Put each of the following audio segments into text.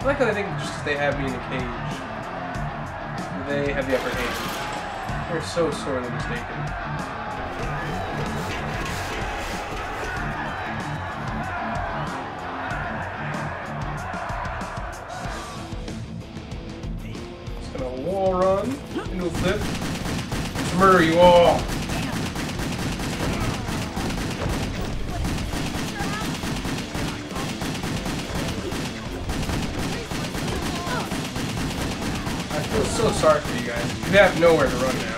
like how they think just 'cause they have me in a cage, they have the upper hand. They're so sorely mistaken. Just gonna wall run into a flip. Just murder you all. I feel so sorry for you guys. You have nowhere to run now.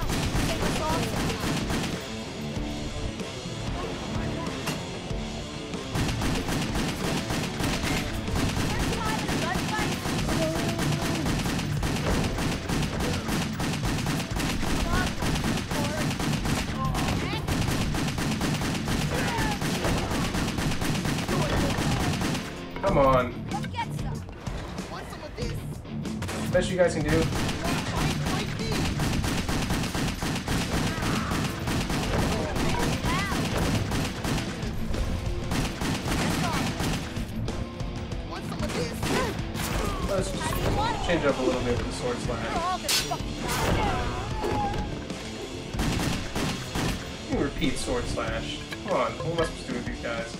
Come on. Best you guys can do. Let's just change it up a little bit with the sword slash. You can repeat sword slash. Come on, what am I supposed to do with these guys?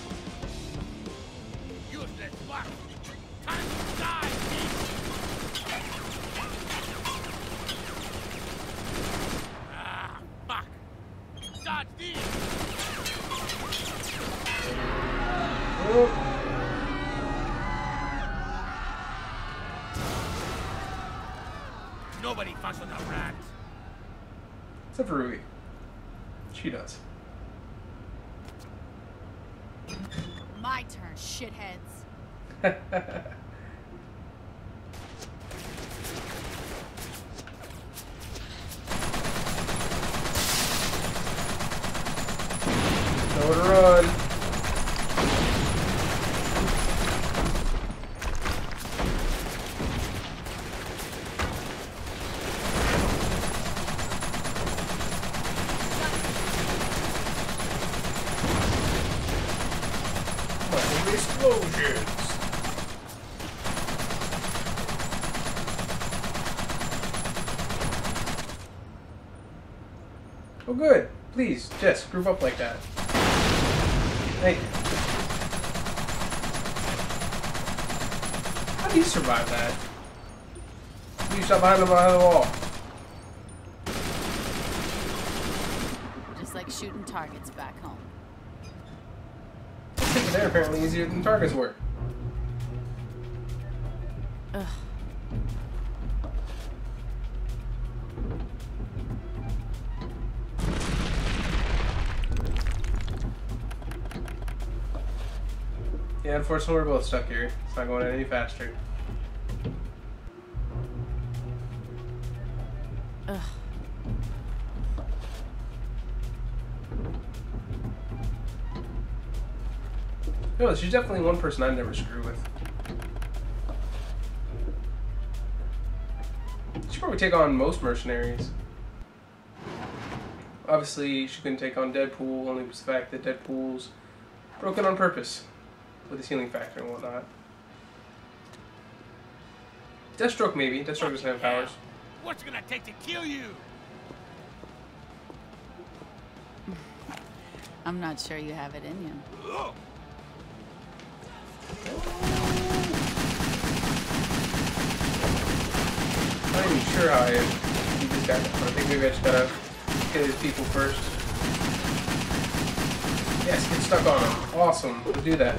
Nobody fucks with a rat. Except for Ruby. She does. My turn, shitheads. Nowhere to run. Explosions! Oh good. Please, Jess, group up like that. Thank you. How do you survive that? You shot behind the wall. Just like shooting targets back home. They're apparently easier than targets were. Ugh. Yeah, unfortunately we're both stuck here. It's not going any faster. Ugh. No, she's definitely one person I'd never screw with. She'd probably take on most mercenaries. Obviously, she couldn't take on Deadpool, only was the fact that Deadpool's broken on purpose with his healing factor and whatnot. Deathstroke maybe. Deathstroke doesn't have powers. What's it gonna take to kill you? I'm not sure you have it in you. Ugh. I'm not even sure how I beat this guy. I think maybe I just gotta kill his people first. Yes, get stuck on him. Awesome. We'll do that.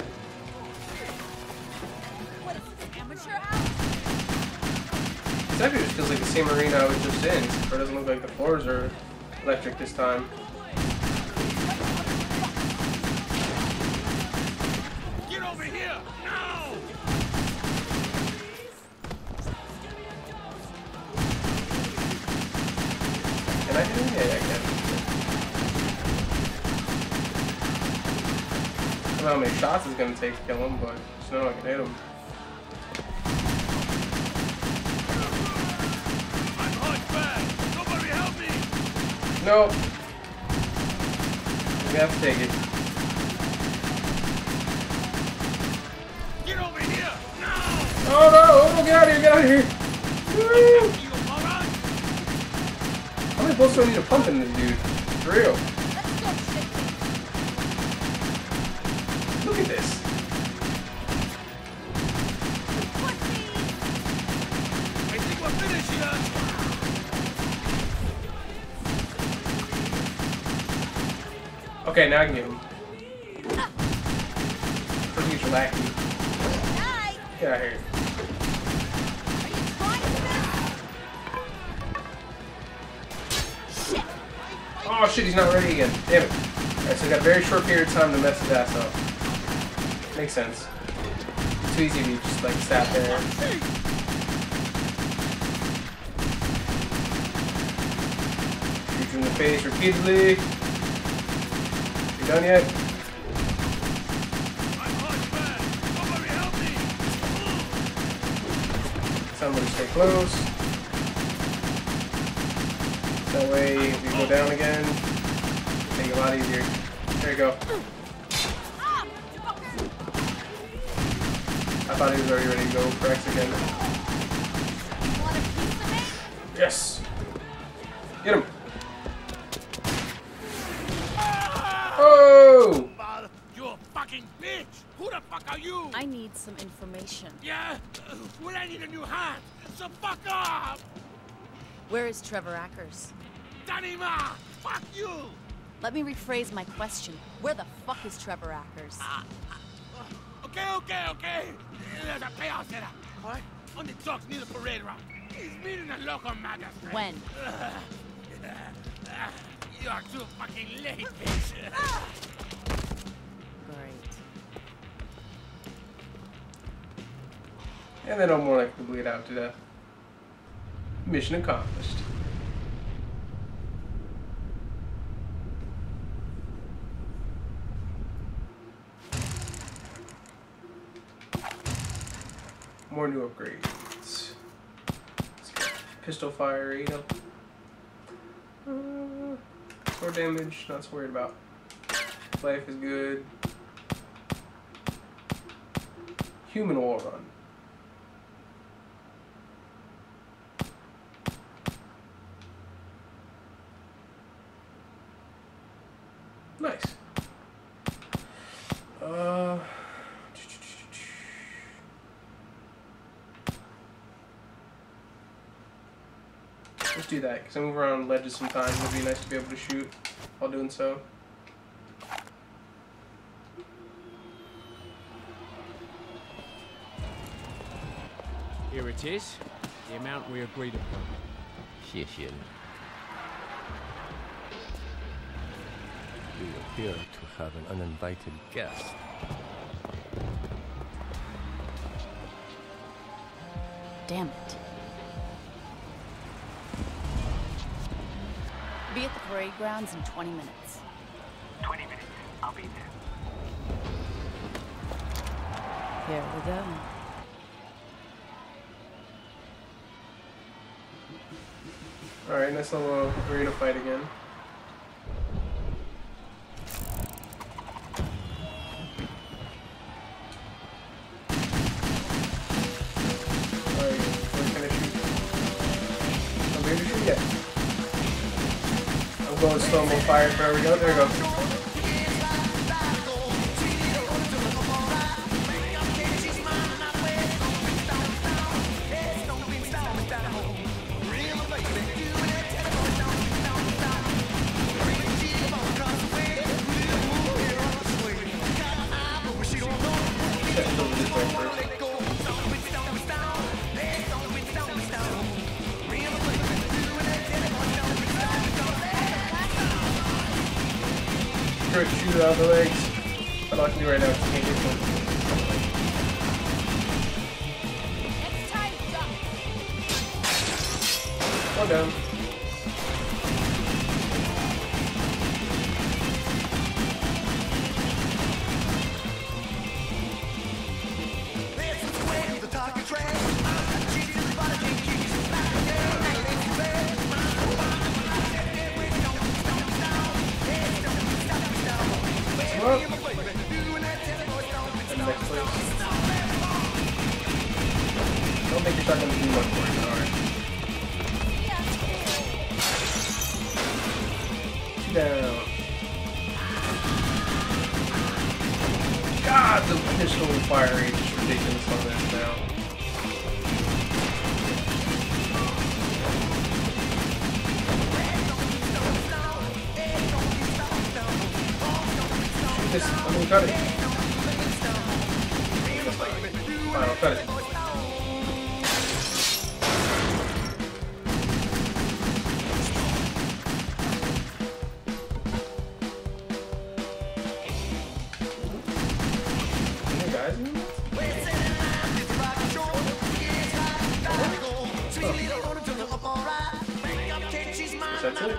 What is this, amateur hour? This actually just feels like the same arena I was just in, except for it doesn't look like the floors are electric this time. Get over here! Now! Can I do it? Yeah, I can. I don't know how many shots it's gonna take to kill him, but just know I can hit him. I'm hunchback! Somebody help me! No. We have to take it. Get over here! Now! Oh no! out of here, get out of here! Woo! You moron! How many bullets do I need to pump in this dude? For real. Let's go, shit. Look at this. I think we're finished here. Okay, now I can get him. First get your lackey. Die. Get out of here. Are you trying to? Shit. Oh shit, he's not ready again. Damn it. Alright, so we got a very short period of time to mess his ass up. Makes sense. It's too easy to just like sat there. Shoot you in the face repeatedly. You done yet? I'm hunchback. Somebody help me. Somebody stay close. That way, if you go down again, make it a lot easier. There you go. I thought he was already ready to go for X again. Want a piece of me? Yes! Get him! Oh! You a fucking bitch! Who the fuck are you? I need some information. Yeah? Well, I need a new hand. So fuck off! Where is Trevor Ackers? Danima! Fuck you! Let me rephrase my question. Where the fuck is Trevor Ackers? Okay. There's a payoff there. What? On the docks near the parade route. He's meeting a local magistrate. When? You are too fucking late, bitch. Great. And then no more likely to bleed out to death. Mission accomplished. More new upgrades. Let's get pistol fire rate up. Sword damage, not so worried about. Life is good. Human wall run. Nice. Let's do that, because I move around ledges sometimes. It'd be nice to be able to shoot while doing so. Here it is. The amount we agreed upon. You appear to have an uninvited guest. Damn it. Be at the parade grounds in 20 minutes. 20 minutes. I'll be there. Here we go. Alright, nice little arena fight again. Alright, where can I shoot? I'm ready to shoot yet. I'm going slow-mo fire for we go. There we go. Shoot it out of the legs. But all I can do right now is can't get one. Next time, jump. One down. Up. And next place. don't think your shotgun's do much for it, alright. Two down. God, the pistol fire rate is ridiculous on this now. Shoot this. I'm gonna cut it. Fine, I'll cut it. That's it.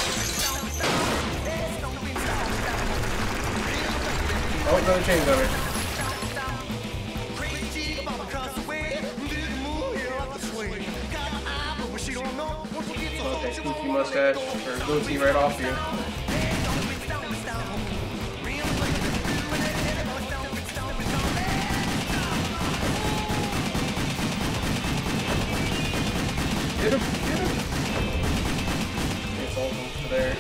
Oh, another chain gunner. Okay, goofy mustache, or goatee right off you. Get him, get him. It's all over there.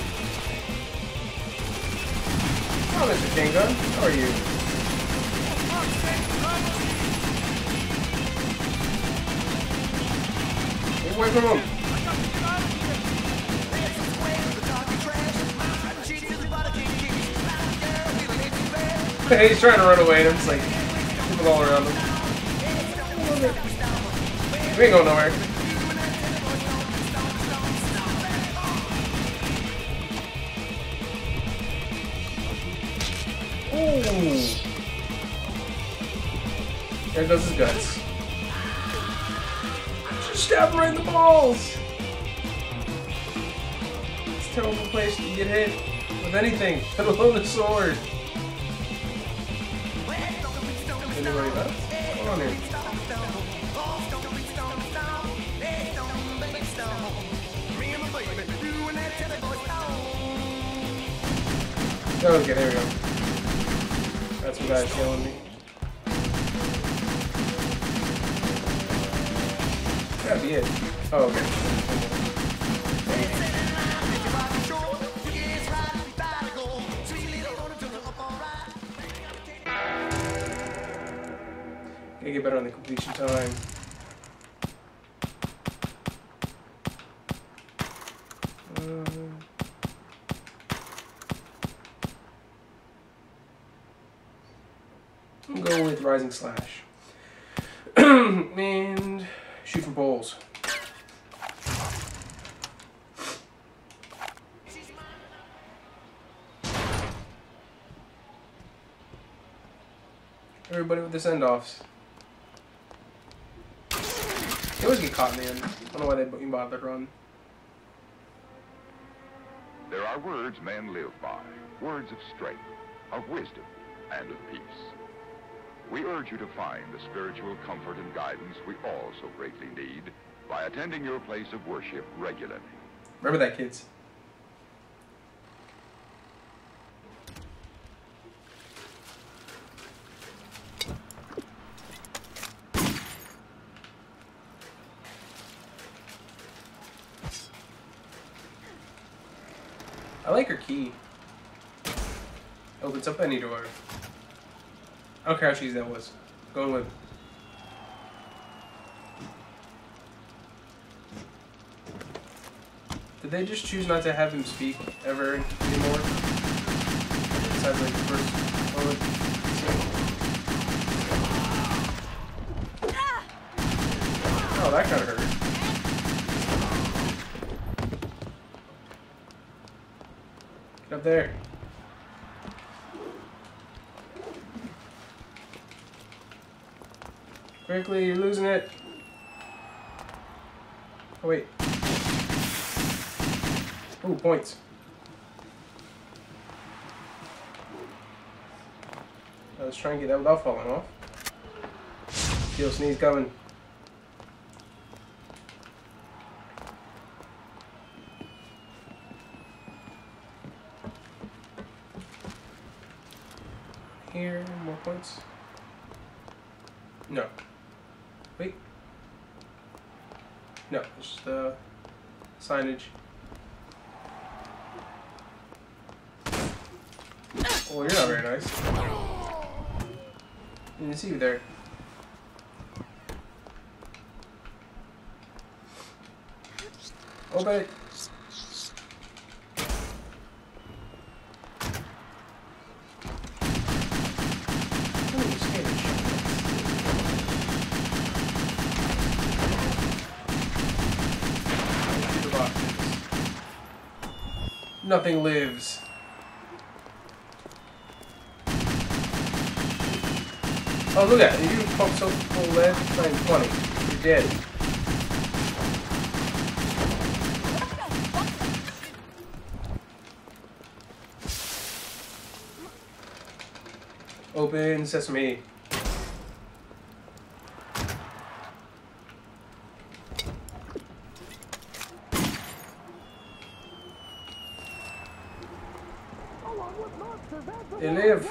Oh, Mr. Chain Gun, how are you? Get away from him. He's trying to run away and I'm just like, people all around him. We ain't going nowhere. Ooh. There goes his guts. Just stab him right in the balls! It's a terrible place to get hit with anything, let alone a sword. Anybody else? Come on in. Okay, there we go. That's what guy's killing me. That'd be it. Oh, okay. Gotta get better on the completion time. I'm going with Rising Slash. And shoot for bowls. Everybody with the send-offs. They always get caught in the end. I don't know why they even bother to run. There are words men live by, words of strength, of wisdom, and of peace. We urge you to find the spiritual comfort and guidance we all so greatly need by attending your place of worship regularly. Remember that, kids. I like her key. Opens up any door. I don't care how cheesy that was. Going with. Did they just choose not to have him speak ever anymore? Besides like the first moment. Oh, that kind of hurt. Get up there. Quickly, you're losing it. Oh, wait. Ooh, points. Let's try and get that without falling off. Steel sneeze coming. Here, more points. No. Wait. No, it's just the signage. Well, you're not very nice. Didn't see you there. Obey. Nothing lives. Oh, look at it. You pump so full lead, it's not even funny. You're dead. Open sesame. They live.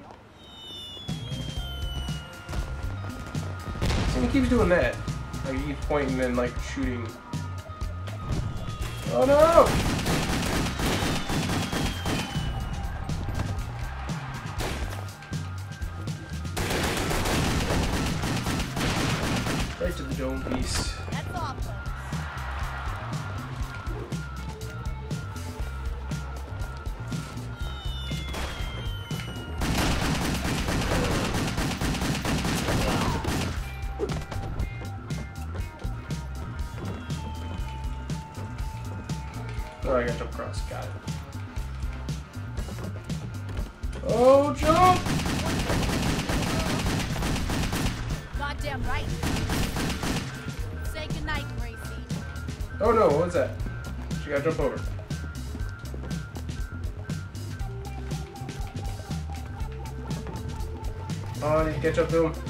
See, he keeps doing that. Like, he keeps pointing and, like, shooting. Oh no! Right to the dome piece. That's awful. Oh, I got jump across. Got it. Oh, jump! Goddamn right. Say goodnight, Gracie. Oh no, what's that? She gotta jump over. Oh, I need to catch up to him.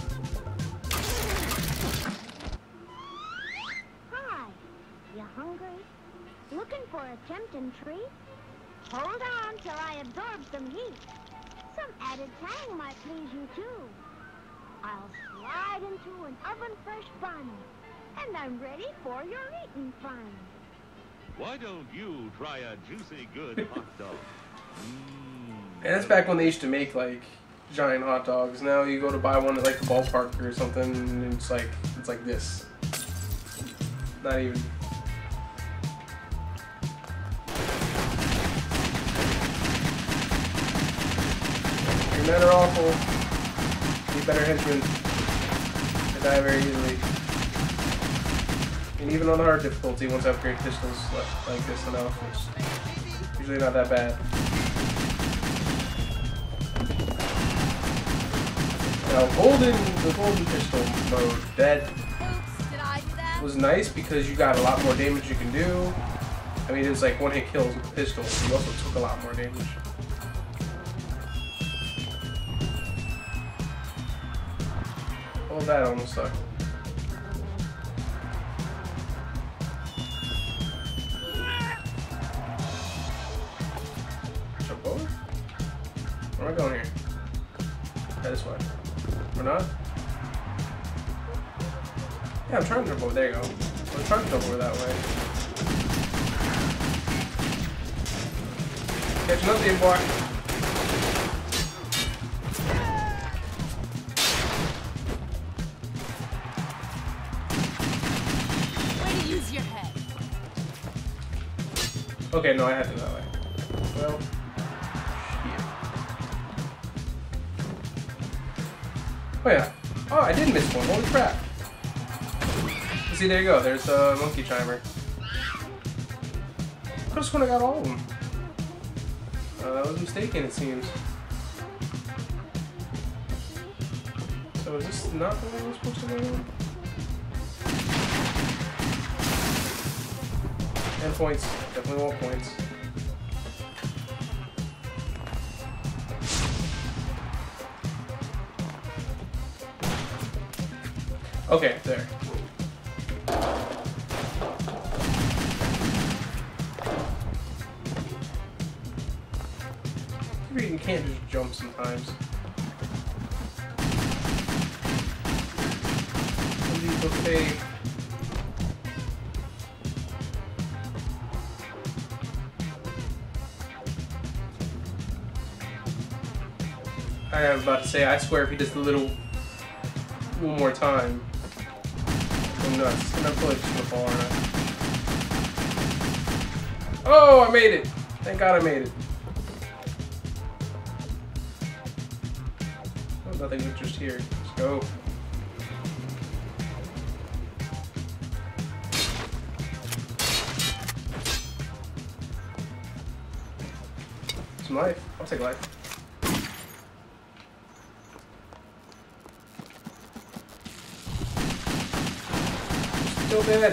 Hi. You hungry? Looking for a tempting treat? Hold on till I absorb some heat. Some added tang might please you too. I'll slide into an oven-fresh bun, and I'm ready for your eating fun. Why don't you try a juicy good hot dog? And that's back when they used to make like giant hot dogs. Now you go to buy one at like the ballpark or something, and it's like this. Not even. Your men are awful. Need better henchmen. They die very easily. And even on the hard difficulty, once I upgrade pistols like this enough, it's usually not that bad. Now, the golden pistol mode, that Oops, did I do that? was nice because you got a lot more damage you can do. I mean, it was like one-hit kills with the pistol, so you also took a lot more damage. Oh, that almost sucked. Jump over? Where am I going here? Yeah, this way. Or not? Yeah, I'm trying to jump over. There you go. I'm trying to jump over that way. Catching up to you, boy. Way to use your head. Okay, no, I had to go that way. Well, shit. Oh yeah. Oh, I did miss one. Holy crap. See, there you go. There's a monkey chimer. I just when I got all of them. I was mistaken, it seems. So is this not the way we're supposed to go in? And points. Definitely want points. Okay, there. You can't just jump sometimes. Okay. I was about to say, I swear if he does the little one more time, I'm nuts. And I'm probably just gonna fall, aren't I? Oh, I made it! Thank God I made it. Oh, nothing but just here. Let's go. Some life. I'll take life. Still dead.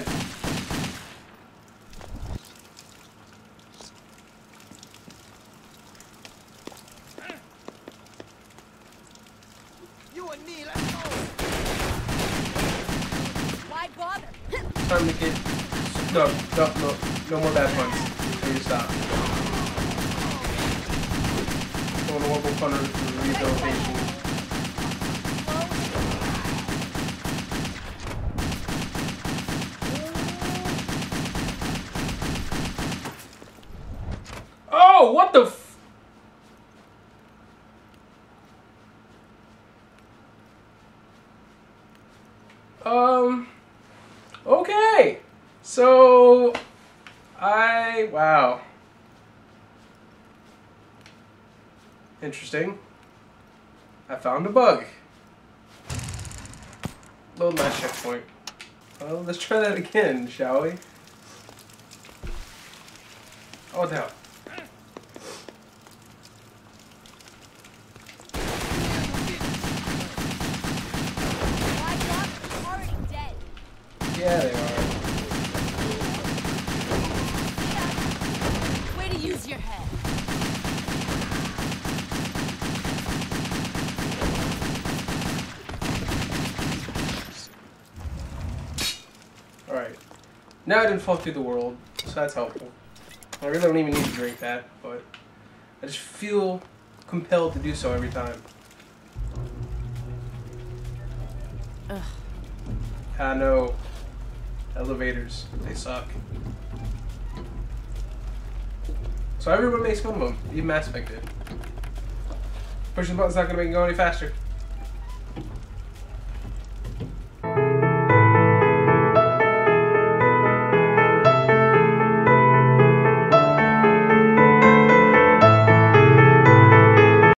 You and me, let's go. Why bother? Time to get. No more bad puns. I need to stop. Going to local fun rehabilitation. Oh, what the f- Okay. So, wow. Interesting. I found a bug. Load last checkpoint. Well, let's try that again, shall we? Oh, what the hell? Yeah, they are. Way to use your head. Alright. Now I didn't fall through the world, so that's helpful. I really don't even need to drink that, but I just feel compelled to do so every time. Ugh. I know. Elevators, they suck. So everyone makes fun of them. Even Mass Effect did. Pushing the button's not gonna make it go any faster.